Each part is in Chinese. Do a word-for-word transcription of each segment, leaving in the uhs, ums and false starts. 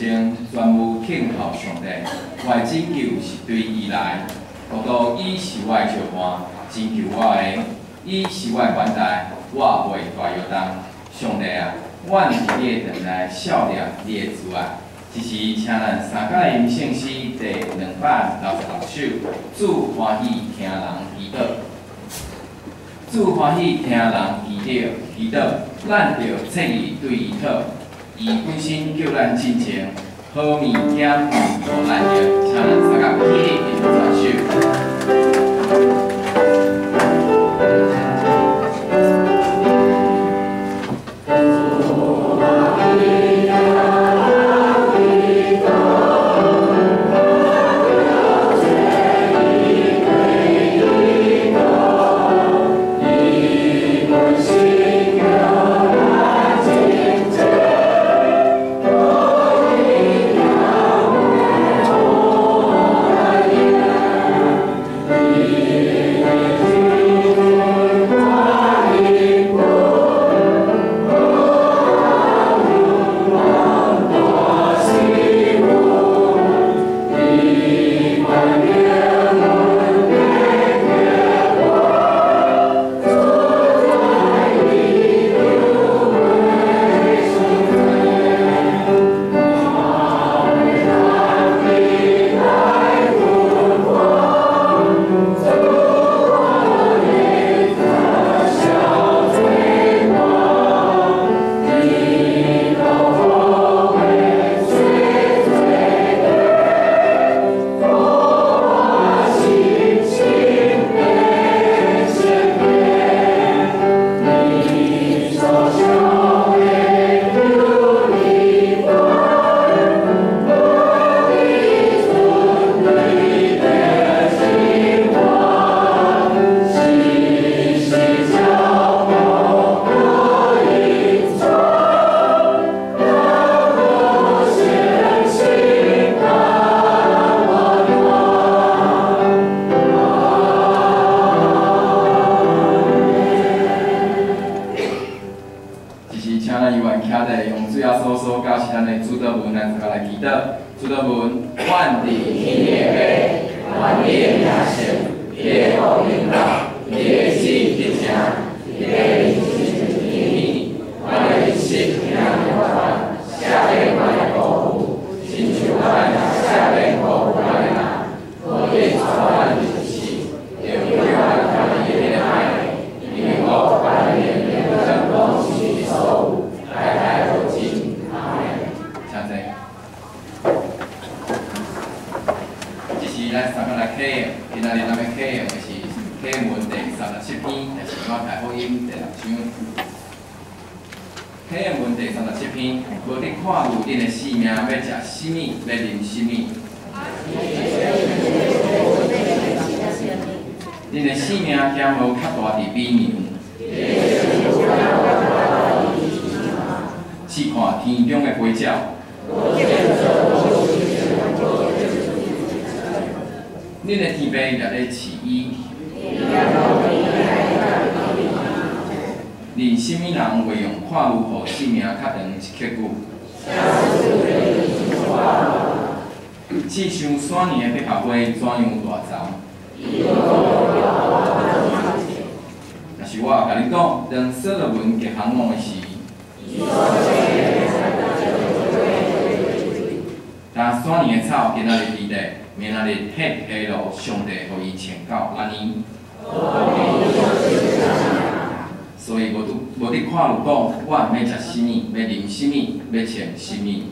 前全部听候上帝，我的拯救是对伊来。我道伊是我的照伴，拯救我的，伊是我的款待，我袂大摇动。上帝啊，阮伫你的殿内笑念你的慈爱。这是请咱三甲音圣诗第两百六十六首，主欢喜听人祈祷。主欢喜听人祈祷，祈祷，咱着切意对伊讨。伊本身叫咱进前，好物件互咱着，请咱三甲起立吟全首。恁的性命行无较大伫美名，试看天中的飞鸟。恁的天父也咧饲伊。恁什么人会用看如互性命较长一刻久？试想山年的百合花怎样大丛？若是我甲你讲，当所罗门结项目的时，当山年的草今仔日伫地，明仔日迄披露上帝互伊穿到安尼。所以无无伫看如讲，我要食什么，要啉什么，要穿什么。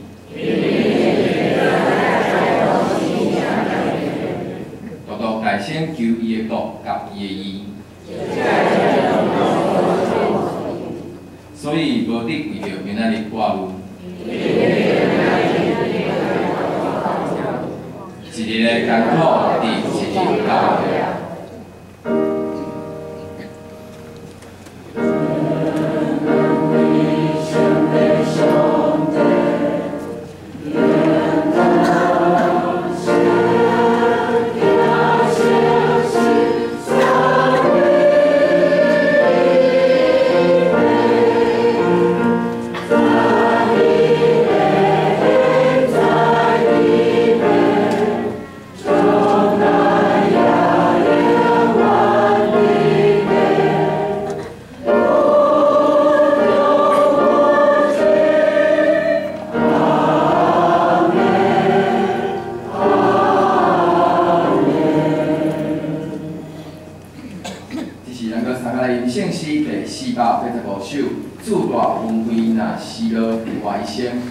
独独大先求伊的国甲伊的义。所以无伫为着明仔日挂路。一日的艰苦，伫一日到尾。 在歌手自大恩惠若死了伫我一生，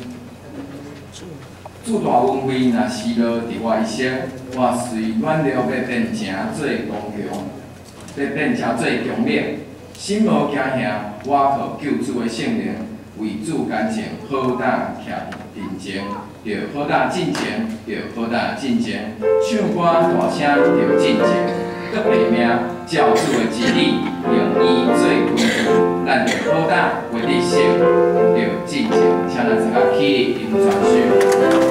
自大恩惠若死了伫我一生，我随软弱要变成做刚强，要变成做强烈。心无惊吓，我靠救主的圣灵，为主干净，好胆徛认真，着好胆进前，着好胆进前，唱歌大声着进前，搁拼命照主的旨意，用伊做根据，咱着好胆为你信，着进前，请咱一个起立吟传诗。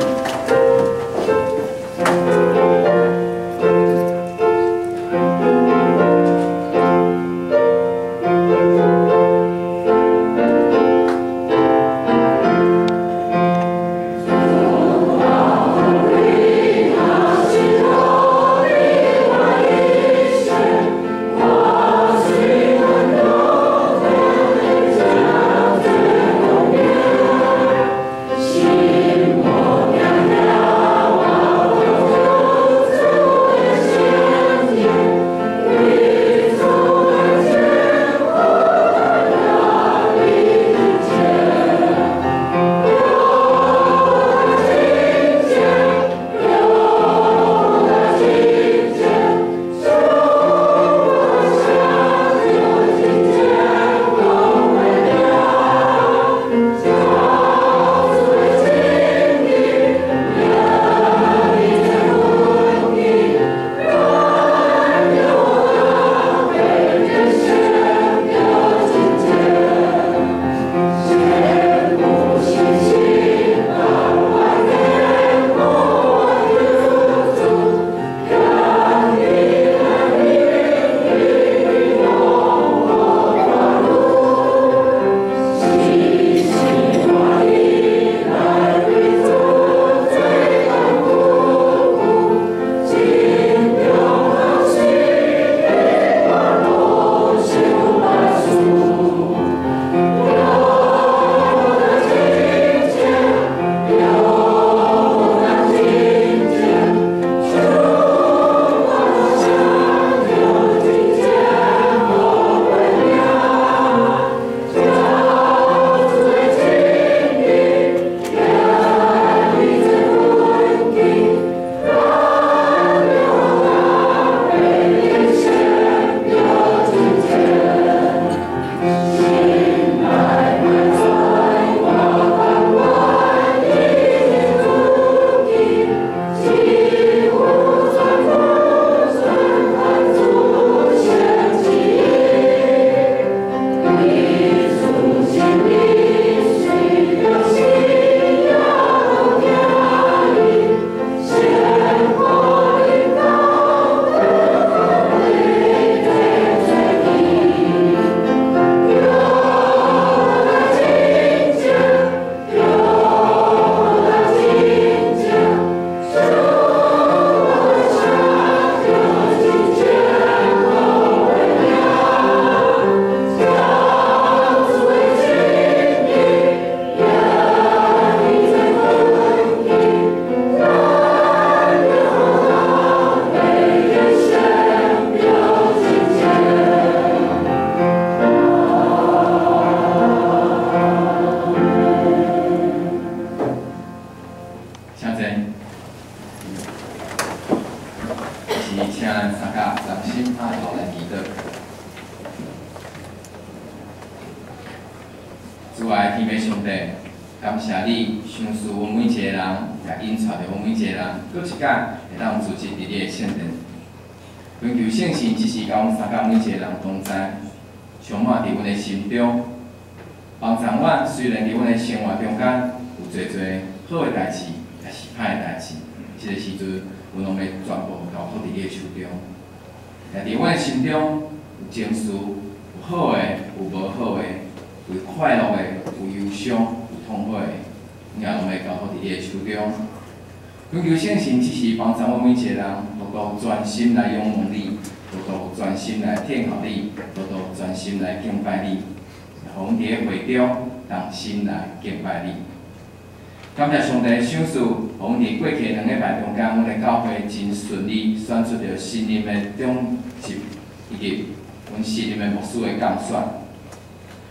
主爱天父上帝，感谢你赏赐阮每一个人，也引带着阮每一个人，搁一届会当组织伫你的圣殿。恳求圣神即时甲阮三甲每一个人同在，充满伫阮的心中，帮助阮。虽然伫阮的生活中间有侪侪好的代志，也是歹的代志，即、这个时阵，阮拢要全部交托伫你的手中。也伫阮的心中有情绪，有好的，有无好的。有快乐的，有忧伤，有痛苦的，也拢要交托伫你的手中。恳求圣神只是帮助我每一个人，多多专心来仰望你，多多专心来听候你，多多专心来敬拜你，互阮伫个会中同心来敬拜你。感谢上帝赏赐，互阮伫过去两礼拜中间，阮的教会真顺利选出着新任的总席以及阮新任的牧师的降选。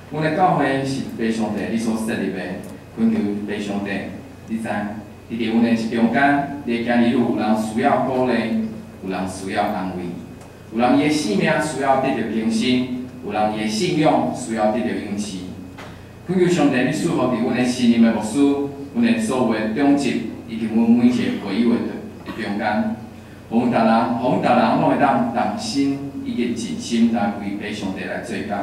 阮的教会是爸上帝你所设立的，恳求爸上帝，你知，伫伫阮的中间，你今日有人需要鼓励，有人需要安慰，有人伊的性命需要得到更新，有人伊的信仰需要得到勇气。恳求上帝，你赐福伫阮的信任的牧师，阮的所有的长职，以及阮每一个会友的中间，互阮逐人，互阮逐人拢会当同心以及尽心来为爸上帝来做工。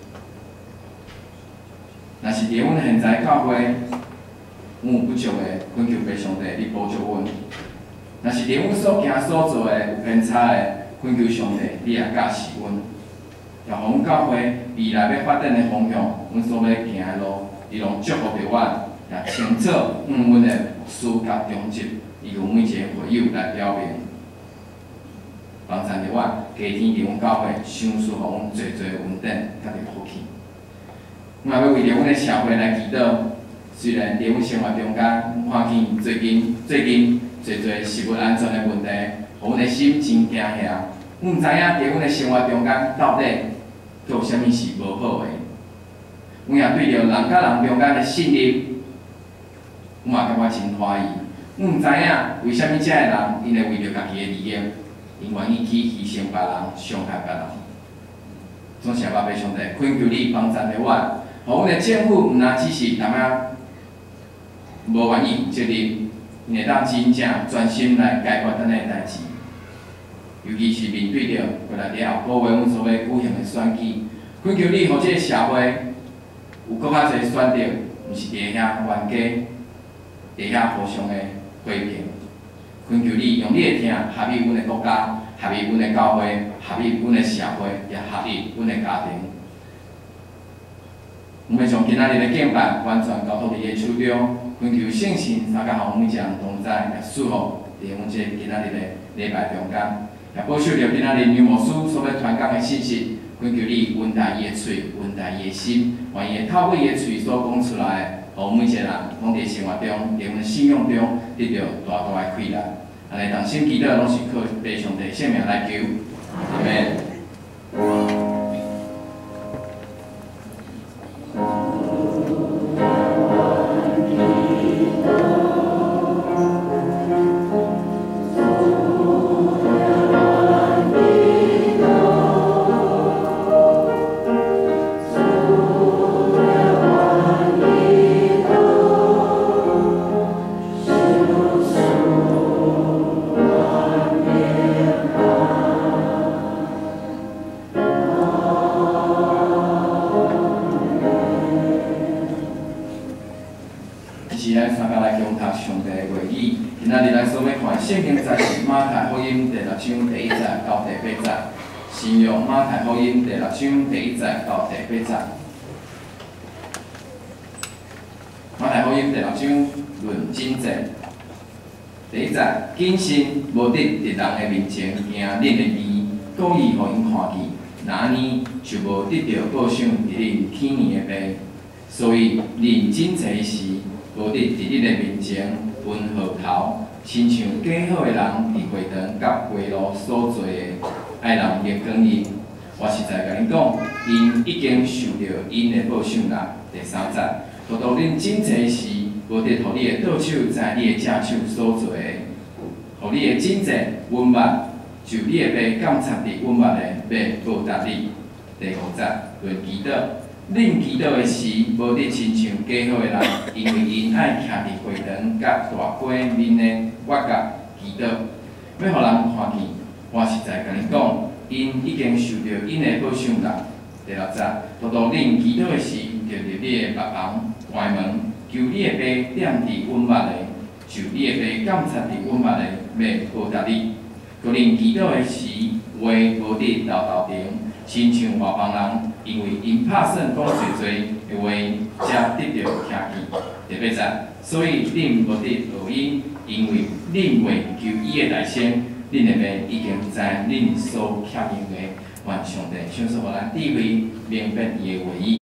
若是伫阮现在教会，阮有不足的，恳求爸上帝你补助阮；若是伫阮所行所做的有偏差的，恳求上帝你也教示阮。也互阮教会未来要发展的方向，阮所要行的路，你拢祝福着阮，也清楚向阮的牧师甲长职，以及每一个会友来表明，帮助着阮，家庭伫阮教会，享受互阮最最稳定甲着福气。阮也要为着阮的社会来祈祷。虽然伫阮生活中间，看见最近最近侪侪食物安全的问题，互阮的心真惊吓。阮毋知影伫阮的生活中间到底有啥物是无好的。阮也对着人甲人中间的信任，阮嘛感觉真欢喜。阮毋知影为虾米遮个人，因会为着家己的利益，因愿意去牺牲别人，伤害别人。总是也爸爸上帝，恳求你帮助着阮，互阮的政府毋单只是淡仔无愿意责任，因会当真正专心来解决咱的代志。尤其是面对着过来了后个月阮所要举行的选举，恳求你，互这个社会有搁较侪选择，毋是伫遐冤家，伫遐互相的批评。恳求你用你的听合于阮的国家，合于阮的教会，合于阮的社会，也合于阮的家庭。阮要将今仔日的敬拜完全交托伫你的手中，恳求圣神三甲互每一人同在，也祝福伫阮这今仔日的礼拜中间。也保守着今仔日女牧师所要传讲的信息，恳求你稳定伊的嘴，稳定伊的心，愿伊会透过伊的嘴所讲出来，互每一个人拢伫生活中、伫阮信仰中得到大大的快乐。安尼，同心祈祷拢是靠爸上帝圣名来求，阿们。是咱三甲来共读上帝的话语。今仔日咱所要看圣经节是马太福音第六章第一节到第八节。信用马太福音第六章第一节到第八节。马太福音第六章论真节。第一节，谨慎无得伫人的面前行恁的义，故意互因看见，那呢就无得到报赏伫恁天年的爸。所以认真济时。无得伫你的面前分号头，亲像假好的人伫会堂甲街路所做的，爱人逆光因。我实在甲恁讲，因已经受到因的报赏啦。第三节，若当恁真济时，无得互你的倒手在你的正手所做的，互你的真济温目，就你的爸监察伫温目的，要报答你。第五节，论祈祷。恁祈祷的时，无得亲像假好的人，因为因爱徛伫会堂甲大街面的角角祈祷，要互人看见。我实在甲恁讲，因已经受到因的报赏啦。第六节，若当恁祈祷的时，就入你的目房关门，求你的爸点伫温目的，就你的爸监察伫温目的，要报答你。若恁祈祷的时，话无得豆豆停，亲像外邦人。因为因拍算讲侪侪的话，才得到听见。第八节，所以恁无得落因，因为恁未求伊的大声，恁的爸已经知恁所欠用的，愿上帝享受互咱智慧明白伊的话语。